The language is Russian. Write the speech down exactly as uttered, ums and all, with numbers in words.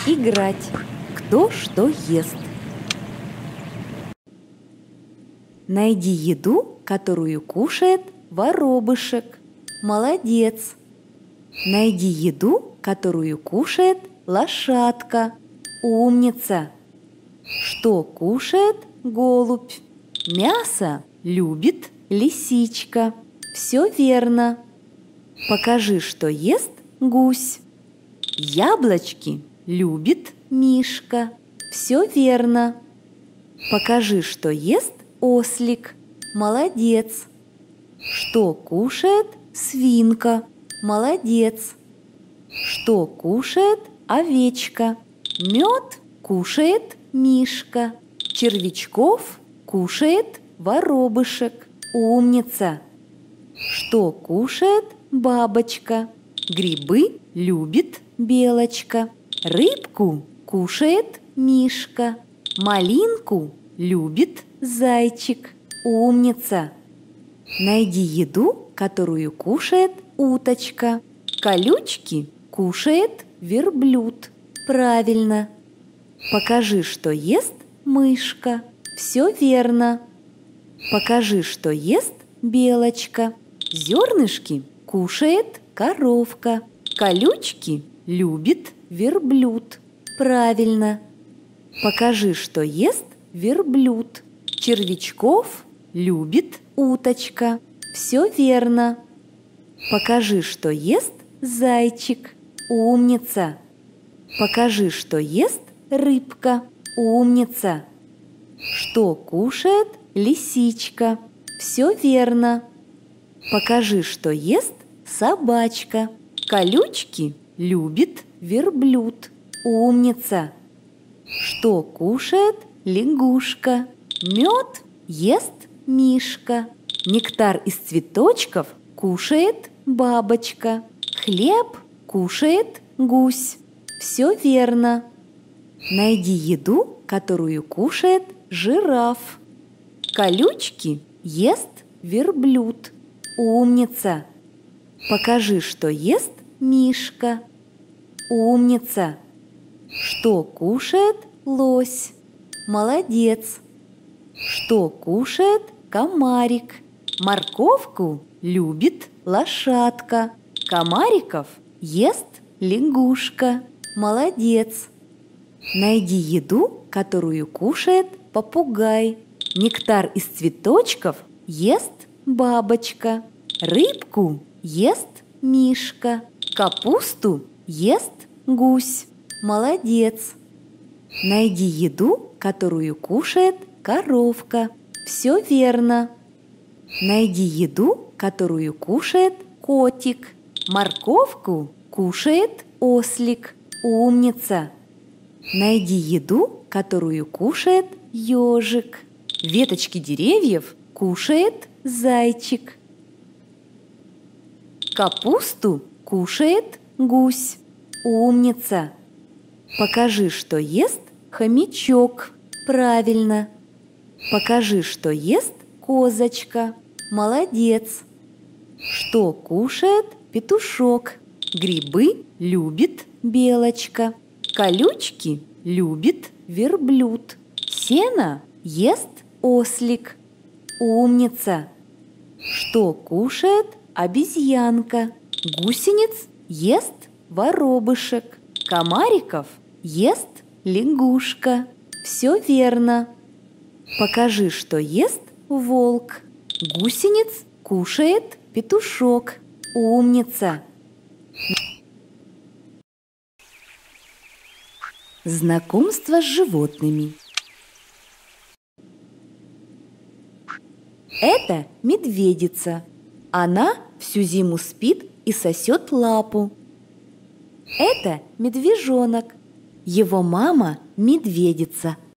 Играть. Кто что ест. Найди еду, которую кушает воробышек. Молодец. Найди еду, которую кушает лошадка. Умница. Что кушает голубь? Мясо любит лисичка. Все верно. Покажи, что ест гусь. Яблочки любит мишка. Все верно. Покажи, что ест ослик. Молодец. Что кушает свинка? Молодец. Что кушает овечка? Мед кушает мишка. Червячков кушает воробышек. Умница. Что кушает бабочка? Грибы любит белочка. Рыбку кушает мишка. Малинку любит зайчик. Умница. Найди еду, которую кушает уточка. Колючки кушает верблюд. Правильно. Покажи, что ест мышка. Все верно. Покажи, что ест белочка. Зернышки кушает коровка. Колючки любит верблюд. Правильно. Покажи, что ест верблюд. Червячков любит уточка. Все верно. Покажи, что ест зайчик. Умница. Покажи, что ест рыбка. Умница. Что кушает лисичка? Все верно. Покажи, что ест собачка. Колючки любит верблюд. Умница. Что кушает лягушка? Мед ест мишка. Нектар из цветочков кушает бабочка. Хлеб кушает гусь. Все верно. Найди еду, которую кушает жираф. Колючки ест верблюд. Умница. Покажи, что ест мишка. Умница. Что кушает лось? Молодец. Что кушает комарик? Морковку любит лошадка. Комариков ест лягушка. Молодец. Найди еду, которую кушает попугай. Нектар из цветочков ест бабочка. Рыбку ест мишка. Капусту ест гусь. Молодец. Найди еду, которую кушает коровка. Все верно. Найди еду, которую кушает котик. Морковку кушает ослик. Умница. Найди еду, которую кушает ежик. Веточки деревьев кушает зайчик. Капусту кушает гусь. Умница. Покажи, что ест хомячок. Правильно. Покажи, что ест козочка. Молодец. Что кушает петушок? Грибы любит белочка. Колючки любит верблюд. Сено ест ослик. Умница. Что кушает обезьянка? Гусениц ест воробышек. Комариков ест лягушка. Все верно. Покажи, что ест волк. Гусениц кушает петушок. Умница. Знакомство с животными. Это медведица. Она всю зиму спит и сосет лапу. Это медвежонок. Его мама медведица.